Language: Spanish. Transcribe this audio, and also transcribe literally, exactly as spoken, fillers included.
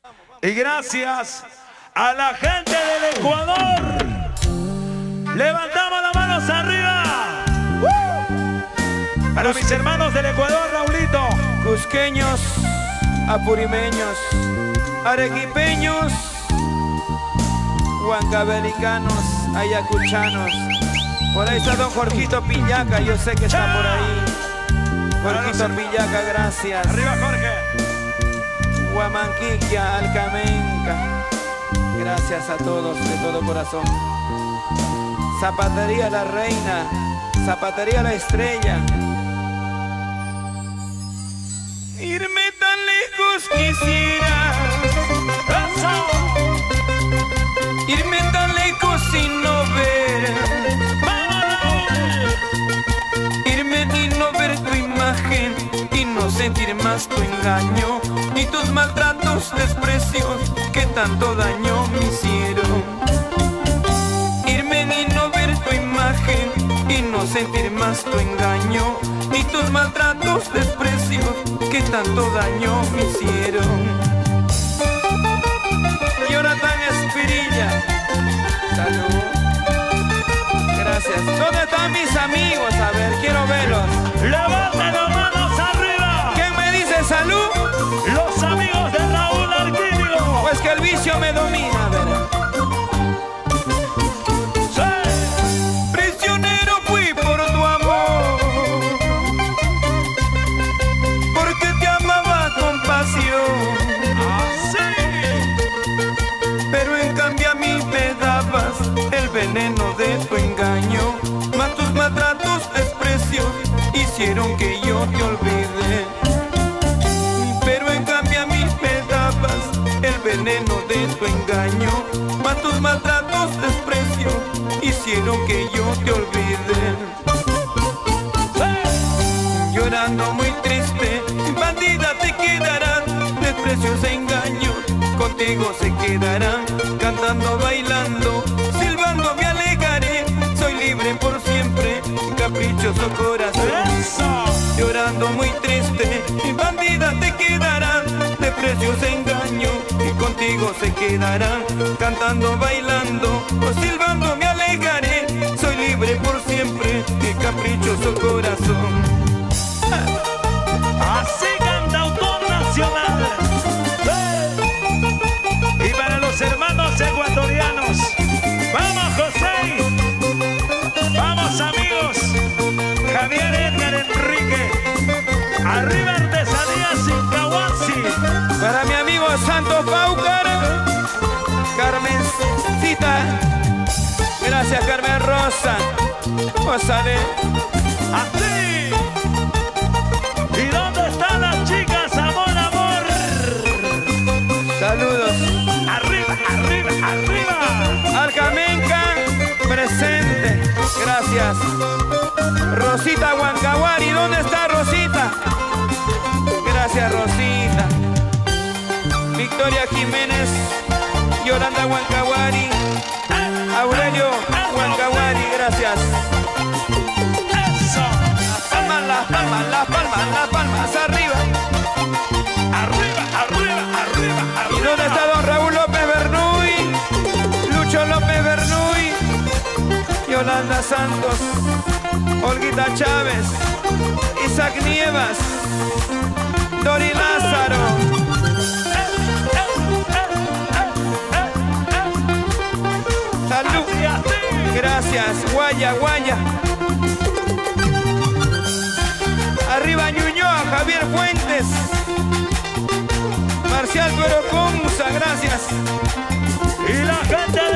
Y gracias a la gente del Ecuador. Levantamos las manos arriba. ¡Uh! Para mis hermanos del Ecuador, Raulito. Cusqueños, apurimeños, arequipeños, huancavelicanos, ayacuchanos. Por ahí está don Jorgito Pillaca, yo sé que está por ahí. Jorgito Pillaca, gracias. Arriba, Jorge. Huamanquiquia, Alcamenca, gracias a todos de todo corazón. Zapatería La Reina, Zapatería La Estrella. Irme tan lejos quisiera, irme tan lejos sin no ver, irme y no ver tu imagen y no sentir más tu engaño ni tus maltratos, desprecios que tanto daño me hicieron. Irme y no ver tu imagen y no sentir más tu engaño ni tus maltratos, desprecios que tanto daño me hicieron. Jonathan Espirilla, salud, gracias. ¿Dónde están mis amigos? A ver, quiero verlos. Levanten las manos arriba. ¿Quién me dice salud? Los amigos de Raúl Arquídeo. Pues que el vicio me domina, a ver. Sí. Prisionero fui por tu amor, porque te amaba con pasión. Pero en cambio a mí me dabas el veneno de tu engaño, más tus maltratos, desprecios hicieron que yo te olvide. Pero en cambio a mí me dabas el veneno de tu engaño, más tus maltratos, desprecios hicieron que yo te olvide. Llorando muy triste, bandida te quedarán, desprecios e engaños contigo se quedarán. Cantando, bailando, silbando me alejaré, soy libre por siempre, caprichoso corazón. Eso. Llorando muy triste, bandida te quedarán, desprecios e engaños y contigo se quedarán. Cantando, bailando, o silbando me alejaré, soy libre por siempre, mi caprichoso corazón. Así canta autor nacional. Y para los hermanos ecuatorianos, vamos José, vamos amigos, Javier Edgar Enrique, arriba Artesanías Incahuasi. Para mi amigo Santos Paucar, Carmencita, gracias Carmen Rosa, Osale. Así. ¿Y dónde están las chicas? Amor, amor. Saludos. Arriba, arriba, arriba. Alcamenca, presente, gracias. Rosita Huancahuari, ¿dónde está Rosita? Gracias Rosita. Victoria Jiménez, Yolanda Huancahuari, Aurelio Huancahuari, gracias. Eso. Las palmas, las palmas, las palmas, las palmas, arriba. Arriba, arriba, arriba, arriba. ¿Y dónde está don Raúl López Bernuy? Lucho López Bernuy, Yolanda Santos, Olguita Chávez, Isaac Nievas, Dori Lázaro. Salud. Gracias, Guaya, Guaya. Arriba Ñuñoa, Javier Fuentes, Marcial Duero Conza, gracias. Y la gente